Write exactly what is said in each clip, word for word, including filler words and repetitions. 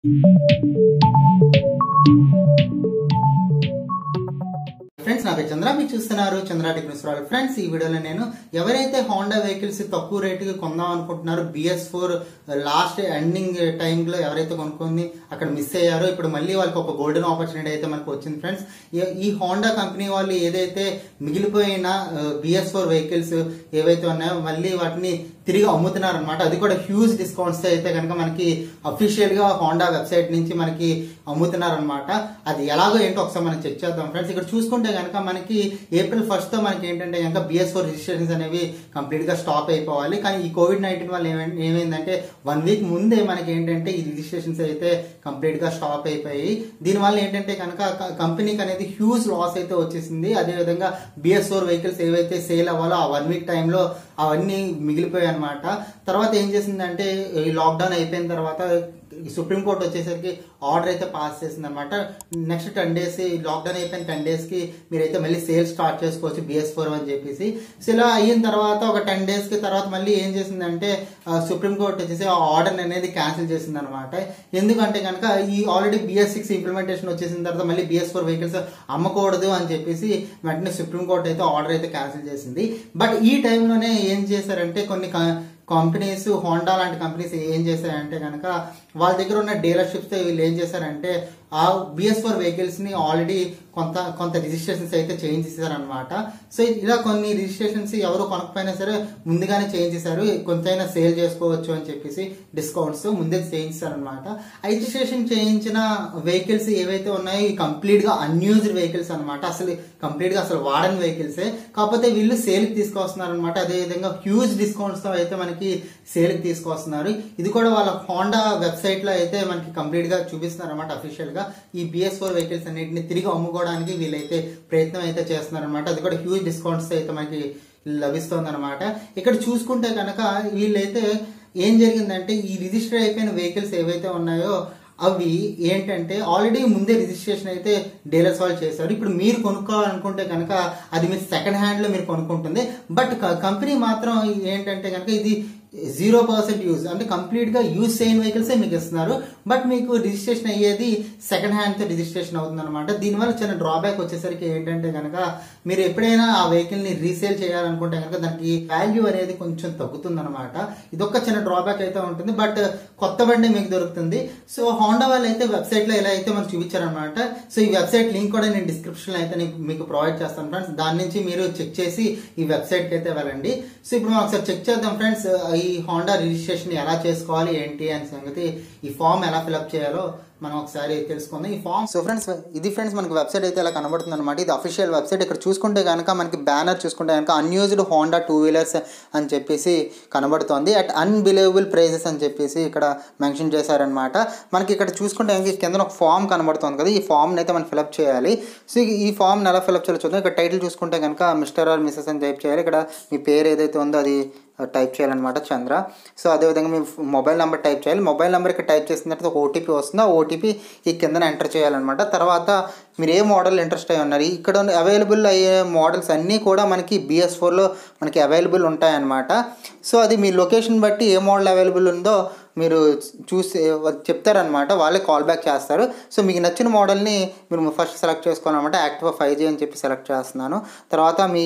Friends నా పేరు చంద్ర, మీరు చూస్తున్నారు చంద్ర టెక్ న్యూస్. ఫ్రెండ్స్ ఈ వీడియోలో నేను ఎవరైతే హోండా వెహికల్స్ తక్కువ రేటుకి కొందాం అనుకుంటున్నారో బిఎస్ ఫోర్ లాస్ట్ ఎండింగ్ టైంలో ఎవరైతే కొనుక్కొని అక్కడ మిస్ అయ్యారో ఇప్పుడు మళ్ళీ వాళ్ళకి ఒక గోల్డెన్ ఆపర్చునిటీ అయితే మనకు వచ్చింది. ఫ్రెండ్స్ ఈ హోండా కంపెనీ వాళ్ళు ఏదైతే మిగిలిపోయిన బిఎస్ ఫోర్ వెహికల్స్ ఏవైతే ఉన్నాయో మళ్ళీ వాటిని తిరిగి అమ్ముతున్నారు అనమాట. అది కూడా హ్యూజ్ డిస్కౌంట్స్ అయితే కనుక మనకి అఫీషియల్ గా హోండా వెబ్సైట్ నుంచి మనకి అమ్ముతున్నారు అనమాట. అది ఎలాగో ఏంటో ఒకసారి మనం చెక్ చేద్దాం. ఫ్రెండ్స్ ఇక్కడ చూసుకుంటే కనుక మనకి ఏప్రిల్ ఫస్ట్ తో మనకి ఏంటంటే కనుక బిఎస్ ఫోర్ రిజిస్ట్రేషన్స్ అనేవి కంప్లీట్ గా స్టాప్ అయిపోవాలి. కానీ ఈ కోవిడ్ నైన్టీన్ వల్ల ఏమైందంటే వన్ వీక్ ముందే మనకి ఏంటంటే ఈ రిజిస్ట్రేషన్స్ అయితే కంప్లీట్ గా స్టాప్ అయిపోయి దీనివల్ల ఏంటంటే కనుక కంపెనీకి అనేది హ్యూజ్ లాస్ అయితే వచ్చేసింది. అదేవిధంగా బిఎస్ ఫోర్ వెహికల్స్ ఏవైతే సేల్ అవ్వాలో ఆ వన్ వీక్ టైంలో అవన్నీ మిగిలిపోయాయి అనమాట. తర్వాత ఏం చేసిందంటే ఈ లాక్డౌన్ అయిపోయిన తర్వాత సుప్రీంకోర్టు వచ్చేసరికి ఆర్డర్ అయితే పాస్ చేసింది అనమాట. నెక్స్ట్ టెన్ డేస్ లాక్డౌన్ అయిపోయిన టెన్ డేస్ కి మీరైతే మళ్ళీ సేల్ స్టార్ట్ చేసుకోవచ్చు బిఎస్ ఫోర్ అని చెప్పేసి. సో ఇలా అయిన తర్వాత ఒక టెన్ డేస్ కి తర్వాత మళ్ళీ ఏం చేసిందంటే సుప్రీంకోర్టు వచ్చేసి ఆ ఆర్డర్ అనేది క్యాన్సిల్ చేసింది అనమాట. ఎందుకంటే కనుక ఈ ఆల్రెడీ బిఎస్ సిక్స్ ఇంప్లిమెంటేషన్ వచ్చేసిన తర్వాత మళ్ళీ బిఎస్ ఫోర్ వెహికల్స్ అమ్మకూడదు అని చెప్పేసి వెంటనే సుప్రీంకోర్టు అయితే ఆర్డర్ అయితే క్యాన్సిల్ చేసింది. బట్ ఈ టైంలోనే ఏం చేశారంటే కొన్ని కంపెనీస్ హోండా లాంటి కంపెనీస్ ఏం చేశారంటే కనుక వాళ్ళ దగ్గర ఉన్న డీలర్షిప్స్ వీళ్ళు ఏం చేశారంటే ఆ బిఎస్ ఫోర్ వెహికల్స్ ని ఆల్రెడీ కొంత కొంత రిజిస్ట్రేషన్స్ అయితే చేంజ్ చేశారనమాట. సో ఇలా కొన్ని రిజిస్ట్రేషన్స్ ఎవరు కొనకపోయినా సరే ముందుగానే చేంజ్ చేశారు, కొంతైనా సేల్ చేసుకోవచ్చు అని చెప్పేసి డిస్కౌంట్స్ ముందే చేయించారనమాట. రిజిస్ట్రేషన్ చేయించిన వెహికల్స్ ఏవైతే ఉన్నాయో కంప్లీట్ గా అన్యూజ్డ్ వెహికల్స్ అనమాట. అసలు కంప్లీట్ గా అసలు వాడని వెహికల్సే, కాకపోతే వీళ్ళు సేల్ కి తీసుకొస్తున్నారు అనమాట. అదేవిధంగా హ్యూజ్ డిస్కౌంట్స్ తో అయితే మనకి సేల్ కి తీసుకొస్తున్నారు. ఇది కూడా వాళ్ళ హోండా వెబ్సైట్ లో అయితే మనకి కంప్లీట్ గా చూపిస్తున్నారు అనమాట. అఫీషియల్ గా ఈ బిఎస్ ఫోర్ వెహికల్స్ అన్నింటిని తిరిగి అమ్ముకోవడానికి వీళ్ళైతే ప్రయత్నం అయితే చేస్తున్నారు అనమాట. అది కూడా హ్యూజ్ డిస్కౌంట్స్ అయితే మనకి లభిస్తుంది అనమాట. ఇక్కడ చూసుకుంటే కనుక వీళ్ళైతే ఏం జరిగిందంటే ఈ రిజిస్టర్ అయిపోయిన వెహికల్స్ ఏవైతే ఉన్నాయో అవి ఏంటంటే ఆల్రెడీ ముందే రిజిస్ట్రేషన్ అయితే డీలర్స్ వాళ్ళు చేశారు. ఇప్పుడు మీరు కొనుక్కోవాలనుకుంటే కనుక అది మీరు సెకండ్ హ్యాండ్ లో మీరు కొనుక్కుంటుంది. బట్ కంపెనీ మాత్రం ఏంటంటే కనుక ఇది జీరో పర్సెంట్ యూజ్ అంటే కంప్లీట్ గా యూజ్ చేయని వెహికల్స్ మీకు ఇస్తున్నారు. బట్ మీకు రిజిస్ట్రేషన్ అయ్యేది సెకండ్ హ్యాండ్ తో రిజిస్ట్రేషన్ అవుతుంది అనమాట. దీనివల్ల చిన్న డ్రాబ్యాక్ వచ్చేసరికి ఏంటంటే కనుక మీరు ఎప్పుడైనా ఆ వెహికల్ ని రీసేల్ చేయాలనుకుంటే కనుక దానికి వాల్యూ అనేది కొంచెం తగ్గుతుంది అనమాట. ఇదొక చిన్న డ్రాబ్యాక్ అయితే ఉంటుంది. బట్ కొత్త బండి మీకు దొరుకుతుంది. సో హోండా వాళ్ళు అయితే వెబ్సైట్ లో ఇలా అయితే మనకు చూపించారనమాట. సో ఈ వెబ్సైట్ లింక్ కూడా నేను డిస్క్రిప్షన్ లో అయితే మీకు ప్రొవైడ్ చేస్తాను ఫ్రెండ్స్. దాని నుంచి మీరు చెక్ చేసి ఈ వెబ్సైట్ కి అయితే వెళ్ళండి. సో ఇప్పుడు మనం ఒకసారి చెక్ చేద్దాం ఫ్రెండ్స్ ఈ హోండా రిజిస్ట్రేషన్ ఎలా చేసుకోవాలి ఏంటి అనే సంగతి, ఈ ఫామ్ ఎలా ఫిల్అప్ చేయాలో మనం ఒకసారి తెలుసుకుందాం. ఈ ఫామ్ సో ఫ్రెండ్స్ ఇది ఫ్రెండ్స్ మనకి వెబ్సైట్ అయితే ఇలా కనబడుతుంది అనమాట. ఇది అఫీషియల్ వెబ్సైట్. ఇక్కడ చూసుకుంటే కనుక మనకి బ్యానర్ చూసుకుంటే కనుక అన్యూజ్డ్ హోండా టూ వీలర్స్ అని చెప్పేసి కనబడుతోంది. అట్ అన్బిలీవబుల్ ప్రైజెస్ అని చెప్పేసి ఇక్కడ మెన్షన్ చేశారనమాట. మనకి ఇక్కడ చూసుకుంటే కనుక కింద ఒక ఫామ్ కనబడుతుంది కదా, ఈ ఫామ్ని అయితే మనం ఫిల్అప్ చేయాలి. సో ఈ ఫామ్ని ఎలా ఫిల్అప్ చేయాలో చూద్దాం. ఇక్కడ టైటిల్ చూసుకుంటే కనుక మిస్టర్ ఆర్ మిస్సెస్ అని టైప్ చేయాలి. ఇక్కడ మీ పేరు ఏదైతే ఉందో అది టైప్ చేయాలన్నమాట, చంద్ర. సో అదేవిధంగా మీ మొబైల్ నెంబర్ టైప్ చేయాలి. మొబైల్ నెంబర్ ఇక్కడ టైప్ చేసిన తర్వాత ఒక ఓటీపీ వస్తుంది. ఆ ఓటీపీ ఈ కిందన ఎంటర్ చేయాలన్నమాట. తర్వాత మీరు ఏ మోడల్ ఇంట్రెస్ట్ అయ్యి ఉన్నారు, ఇక్కడ అవైలబుల్ అయ్యే మోడల్స్ అన్నీ కూడా మనకి బిఎస్ ఫోర్లో మనకి అవైలబుల్ ఉంటాయన్నమాట. సో అది మీ లొకేషన్ బట్టి ఏ మోడల్ అవైలబుల్ ఉందో మీరు చూసి చెప్తారనమాట, వాళ్ళే కాల్ బ్యాక్ చేస్తారు. సో మీకు నచ్చిన మోడల్ని మీరు ఫస్ట్ సెలెక్ట్ చేసుకోవాలన్నమాట. యాక్టివా ఫైవ్ జీ అని చెప్పి సెలెక్ట్ చేస్తున్నాను. తర్వాత మీ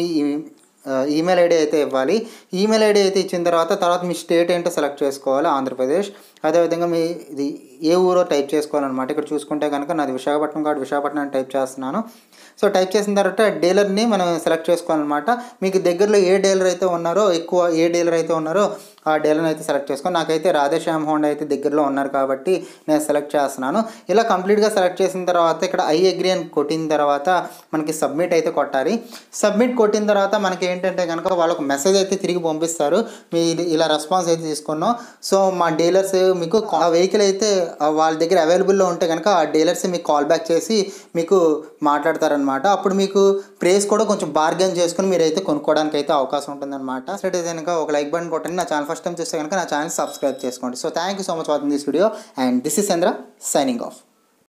ఈమెయిల్ ఐడి అయితే ఇవ్వాలి. ఈమెయిల్ ఐడి అయితే ఇచ్చిన తర్వాత తర్వాత మీ స్టేట్ ఏంటో సెలెక్ట్ చేసుకోవాలి, ఆంధ్రప్రదేశ్. అదేవిధంగా మీ ఇది ఏ ఊరో టైప్ చేసుకోవాలన్నమాట. ఇక్కడ చూసుకుంటే కనుక నాది విశాఖపట్నం కాబట్టి విశాఖపట్నం అని టైప్ చేస్తున్నాను. సో టైప్ చేసిన తర్వాత డీలర్ని మనం సెలెక్ట్ చేసుకోవాలన్నమాట. మీకు దగ్గరలో ఏ డీలర్ అయితే ఉన్నారో ఎక్కువ ఏ డీలర్ అయితే ఉన్నారో ఆ డీలర్ని అయితే సెలెక్ట్ చేసుకోండి. నాకైతే రాధేశ్యామ్ హోండా అయితే దగ్గరలో ఉన్నారు కాబట్టి నేను సెలెక్ట్ చేస్తున్నాను. ఇలా కంప్లీట్గా సెలెక్ట్ చేసిన తర్వాత ఇక్కడ ఐ అగ్రీ అని కొట్టిన తర్వాత మనకి సబ్మిట్ అయితే కొట్టాలి. సబ్మిట్ కొట్టిన తర్వాత మనకి ఏంటంటే కనుక వాళ్ళకు మెసేజ్ అయితే తిరిగి పంపిస్తారు, మీ ఇలా రెస్పాన్స్ అయితే తీసుకున్నాం. సో మా డీలర్స్ మీకు ఆ వెహికల్ అయితే వాళ్ళ దగ్గర అవైలబుల్లో ఉంటే కనుక ఆ డీలర్స్ మీకు కాల్ బ్యాక్ చేసి మీకు మాట్లాడతారనమాట. అప్పుడు మీకు ప్రైస్ కూడా కొంచెం బార్గెన్ చేసుకుని మీరైతే కొనుక్కోవడానికి అయితే అవకాశం ఉంటుందన్నమాట. సో అయితే కనుక ఒక లైక్ బటన్ కొట్టండి. నా ఛానల్ ఫస్ట్ టైం చూస్తే కనుక నా ఛానల్ సబ్స్క్రైబ్ చేసుకోండి. So thank you so much watching this video and this is Chandra signing of.